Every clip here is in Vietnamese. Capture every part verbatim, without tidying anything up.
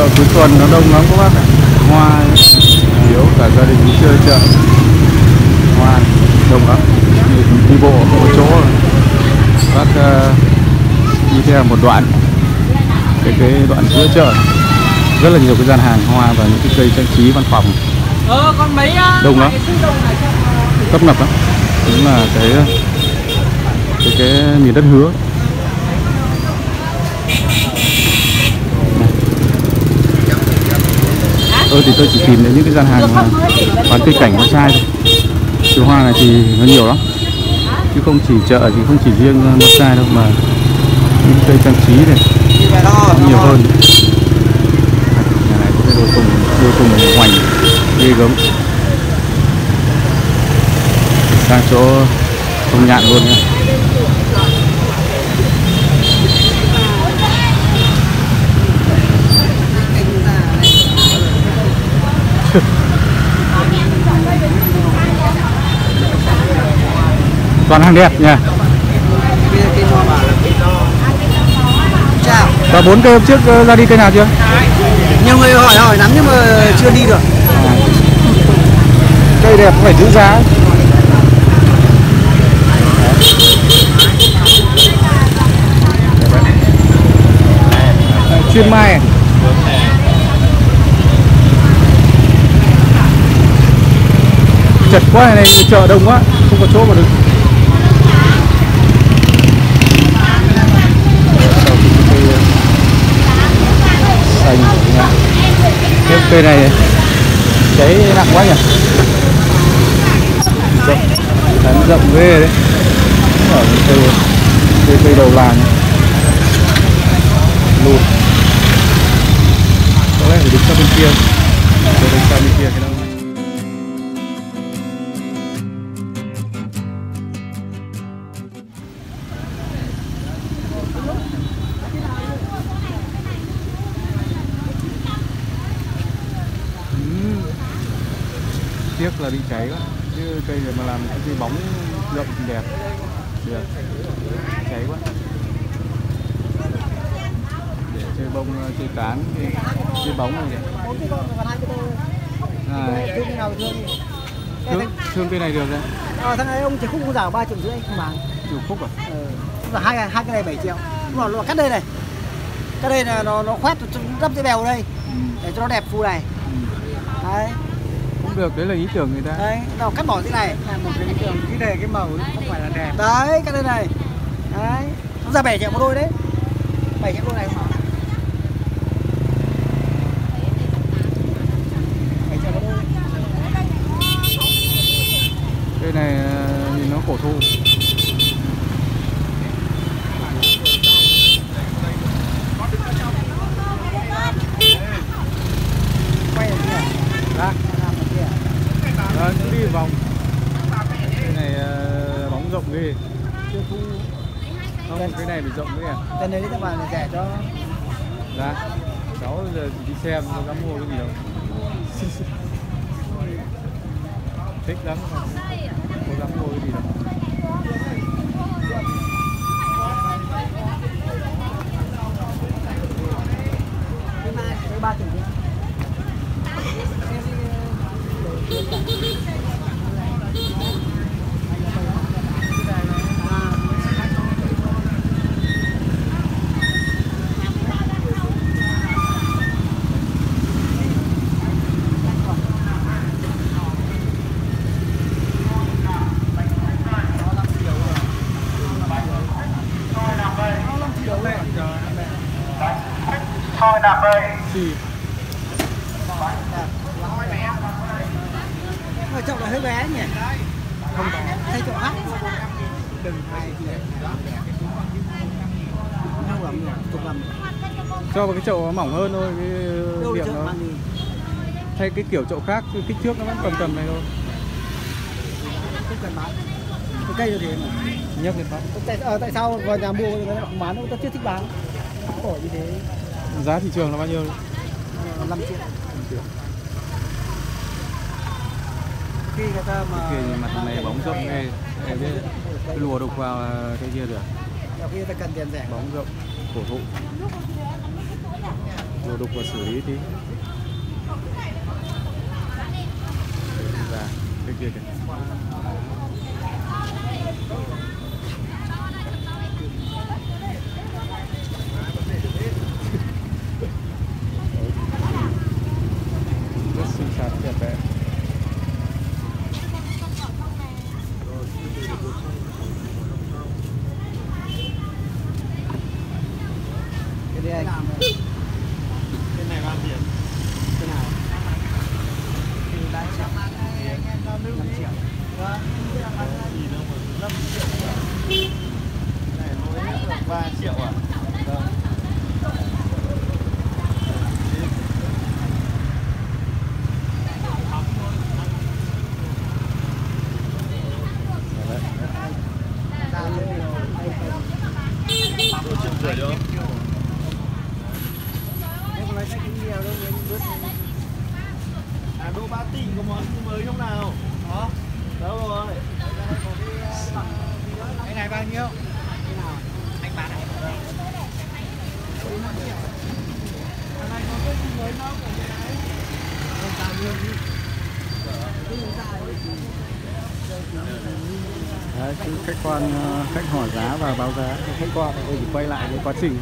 chợ cuối tuần nó đông lắm các bác ạ. Hoa yếu cả gia đình đi chơi chợ hoa đông lắm. Đi bộ không có chỗ bác uh, đi theo một đoạn cái cái đoạn giữa chợ rất là nhiều cái gian hàng hoa và những cái cây trang trí văn phòng. Ờ, còn mấy đông lắm, tấp nập lắm, đúng là cái cái cái miền đất hứa. Tôi thì tôi chỉ tìm đến những cái gian hàng mà bán cây cảnh con trai thôi. Cái hoa này thì nó nhiều lắm, chứ không chỉ chợ thì không chỉ riêng con trai đâu, mà những cây trang trí này nhiều hơn. Nhà này có cái đôi tùng, đôi tùng hoành ghê gớm. Sang chỗ không nhạn luôn nha. Toàn hàng đẹp nha. Chào. Và bốn cây hôm trước ra đi cây nào chưa? Nhiều người hỏi hỏi lắm nhưng mà chưa đi được. À. Cây đẹp phải giữ giá. Chuyên mai. Chật quá này, này chợ đông quá, không có chỗ mà đứng. Xanh nha. Cái cây này cháy nặng quá nhỉ. Rộng, tán rộng ghê đấy. Ở cây, cây, cây đầu làng lùn. Có lẽ phải đứng sang bên kia. Để đứng sang bên kia cái đâu. Tiếc là bị cháy quá, chứ cây này mà làm cái bóng rộng thì đẹp, được, cháy quá. Để chơi bông, chơi cán, chơi, chơi bóng này đẹp. À, thương, thương cây này được rồi. Ờ, thằng này ông chỉ khúc cũng giảm ba triệu rưỡi không bán. Chủ khúc à? Ờ, là hai hai cái này bảy triệu. Nhưng mà nó cắt đây này, cái đây là nó nó khoét đắp cái bèo đây, ừ. Để cho nó đẹp phu này. Ừ. Đấy. Được, đấy là ý tưởng người ta. Đấy, nào cắt bỏ cái này là một cái ý tưởng, cái này cái màu không phải là đẹp. Đấy, cái đây này. Đấy, nó ra bảy triệu một đôi đấy. bảy triệu đôi này không? bảy triệu một đôi. Cây này nhìn nó cổ thụ. Quay ở kia. Đó. Đó, cứ đi vòng. Cái này uh, bóng rộng ghê. Không, cái này bị rộng ghê à. Cái này các bạn rẻ cho. Dạ. Cháu giờ chỉ đi xem, không dám mua cái gì đâu. Thích lắm, không dám mua cái gì đâu. Cái ba triệu. Thôi nạp ơi. Mà chậu này hơi bé nhỉ? Không có. Thay chậu hát. Đừng thay gì. Không lắm nhỉ, chục lắm. Cho vào cái chậu nó mỏng hơn thôi, cái miệng nó. Thay cái kiểu chậu khác, cái kích thước nó vẫn tầm tầm này thôi. Không cần bán. Cái cây như thế mà. Nhấc lên phát. Tại, ờ, tại sao vào nhà mua người ta không bán đâu, ta chưa thích bán. Khổ như thế. Giá thị trường là bao nhiêu? năm triệu. Khi người ta mà cái kia mặt này bóng rộng nghe, em biết lùa đục vào cái kia được. Khi người ta cần tiền rẻ. Bóng rộng, cổ thụ. đồ đục và xử lý tí. Dạ, cái kia kìa. Rất xinh xắn đẹp đẽ. Cái đây anh. Cái này bao tiền? Cái nào? Thì ba triệu. năm triệu. Vâng. Gì đâu mà năm triệu à? Này lỗi hết là ba triệu à? Vâng. Một triệu rưỡi đâu? Em có nói sách cũng nhiều đâu, em bước. À, đô ba tỷ có món mới không nào? Có. Đâu rồi? Cái này bao nhiêu? Cái nào? Anh bán này. Thằng này có cái gì mới nó của cái này. Không sao luôn đi. Đấy, cứ khách quan khách hỏi giá và báo giá, khách quan tôi chỉ quay lại cái quá trình.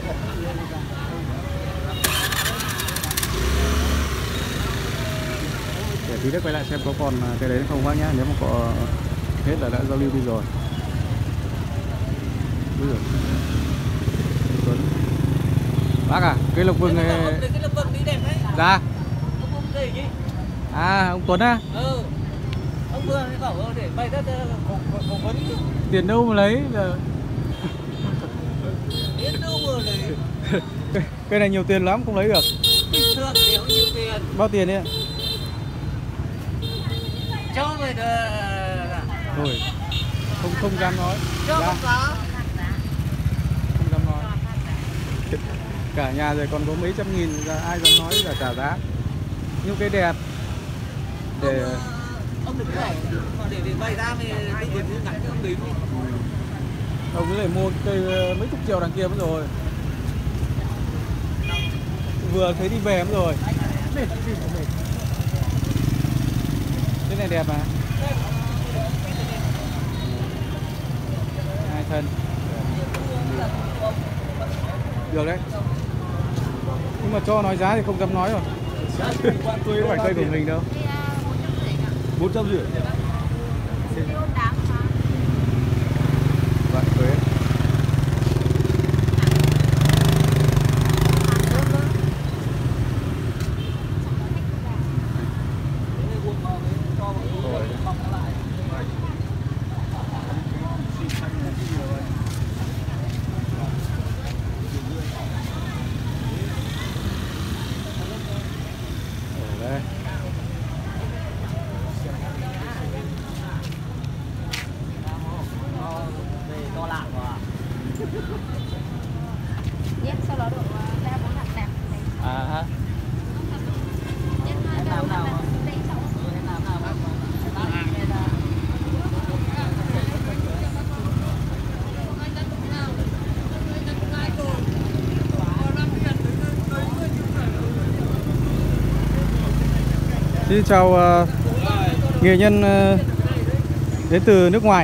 Để tí nữa quay lại xem có còn cái đấy không bác nhá, nếu mà có hết là đã giao lưu đi rồi. Ui giời. Tuấn. Bác à, cây lộc vừng này. Cái lộc vừng đi đẹp đấy. Dạ. Ông ông để gì? À, ông Tuấn á? Ừ. Ông vừa mới bảo để bày đất phỏng vấn. Tiền đâu mà lấy giờ. Tiền đâu mà lấy. Cây, cây này nhiều tiền lắm không lấy được. Bình thường thì không nhiều tiền. Bao tiền đấy ạ? Cho người Thôi, không không dám nói. cho Dạ. không có. Không dám nói. Cả nhà rồi còn có mấy trăm nghìn, ra ai dám nói là trả giá. Nhưng cây đẹp. Để Ông, ông đừng bảo để để bày ra thì tự nhiên cứ ngại ông đến. ông ấy lại mua cây mấy chục triệu đằng kia mất rồi. Vừa thấy đi về mất rồi. Cái này đẹp mà. Hai thân. Được đấy. Nhưng mà cho nói giá thì không dám nói rồi. Tôi không phải cây của mình đâu. Bốn trăm rưỡi. Vâng, thuế. Ở đây. To lạc à? Yes, sau đó được ba bốn hạt đẹp. À ha. Yes, hai ba bốn hạt đẹp. Xin chào uh, nghệ nhân uh, đến từ nước ngoài.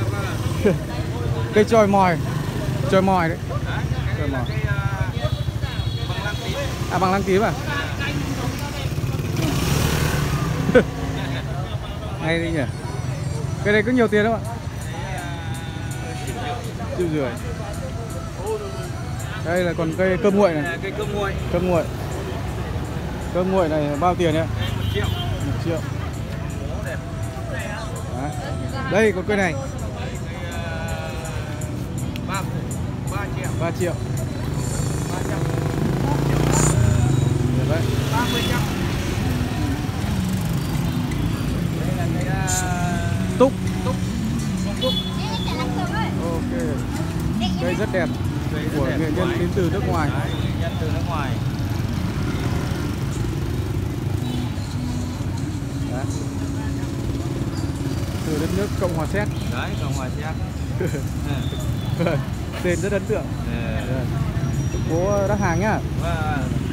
Cây choi mòi, choi mòi đấy. Choi mòi. À, bằng lăng tím à? Hay đi nhỉ. Cái này có nhiều tiền không ạ? Triệu rưỡi. Đây là còn cây cơm nguội này. Cây cơm nguội. Cơm nguội. Cơm nguội này bao tiền ạ? Một triệu. Một triệu. Đấy. Đây có cây này. Ba ba triệu. ba triệu. Ba trăm. Được đấy. Ba mươi trăm. Đây là cây Túc. túc. Túc. Ok. Cây rất đẹp. Của nghệ nhân đến từ nước ngoài. Đấy, nghệ nhân từ nước ngoài. Đấy. Từ đất nước Cộng hòa Séc. Đấy, Cộng hòa Séc. Tên rất ấn tượng. Ờ. Bố đắt hàng nhá. Vâng.